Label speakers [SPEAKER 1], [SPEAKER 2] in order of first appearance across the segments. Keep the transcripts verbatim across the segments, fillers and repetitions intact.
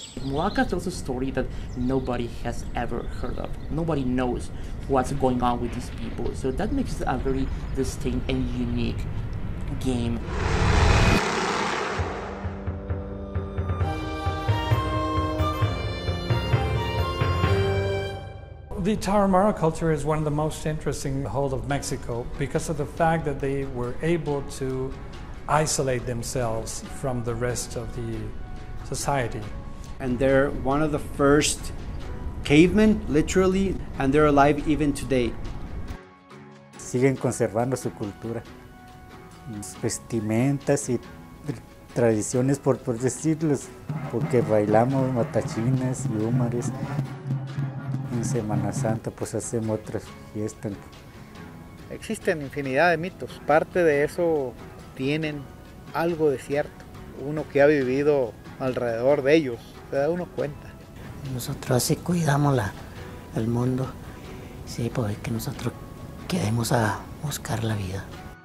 [SPEAKER 1] Mulaka tells a story that nobody has ever heard of. Nobody knows what's going on with these people, so that makes it a very distinct and unique game.
[SPEAKER 2] The Tarahumara culture is one of the most interesting in the whole of Mexico because of the fact that they were able to isolate themselves from the rest of the society.
[SPEAKER 3] And they're one of the first cavemen, literally, and they're alive even today.
[SPEAKER 4] Siguen conservando su cultura, vestimentas y tradiciones, por, por decirlos, porque bailamos matachines y húmares. En Semana Santa pues hacemos otras fiestas.
[SPEAKER 5] Existen infinidad de mitos, parte de eso tienen algo de cierto. Uno que ha vivido alrededor de ellos, se da uno cuenta.
[SPEAKER 6] Nosotros así cuidamos la, el mundo, sí, porque nosotros queremos a buscar la vida.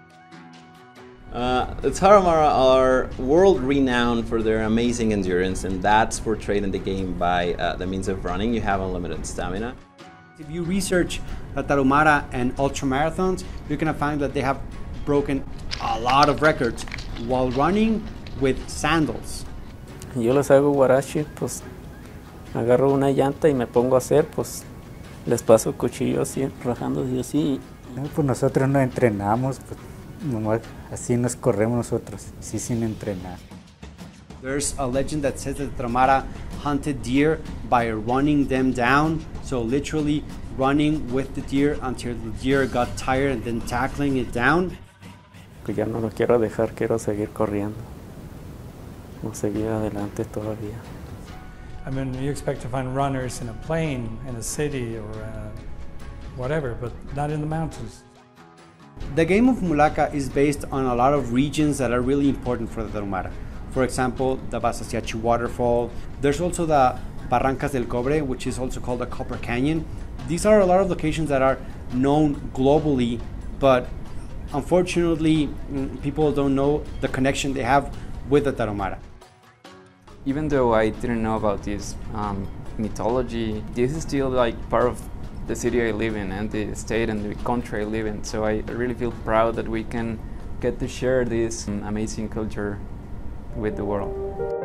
[SPEAKER 7] Uh, the Tarahumara are world-renowned for their amazing endurance, and that's portrayed in the game by uh, the means of running. You have unlimited stamina.
[SPEAKER 3] If you research the Tarahumara and ultramarathons, you're going to find that they have broken a lot of records while running with sandals.
[SPEAKER 8] Yo les hago guarache, pues agarro una llanta y me pongo a hacer, pues les paso el cuchillo así, rajando así.
[SPEAKER 4] No, pues nosotros no entrenamos, pues nomás así nos corremos nosotros, sí sin entrenar.
[SPEAKER 3] There's a legend that says that the Tarahumara hunted deer by running them down, so literally running with the deer until the deer got tired and then tackling it down.
[SPEAKER 8] Que ya no lo quiero dejar, quiero seguir corriendo. No seguir adelante todavía.
[SPEAKER 2] I mean, you expect to find runners in a plain, in a city, or uh, whatever, but not in the mountains.
[SPEAKER 3] The game of Mulaka is based on a lot of regions that are really important for the Tarahumara. For example, the Basasiachi waterfall. There's also the Barrancas del Cobre, which is also called the Copper Canyon. These are a lot of locations that are known globally, but unfortunately, people don't know the connection they have with the Tarahumara.
[SPEAKER 9] Even though I didn't know about this um, mythology, this is still like part of the city I live in and the state and the country I live in. So I really feel proud that we can get to share this amazing culture with the world.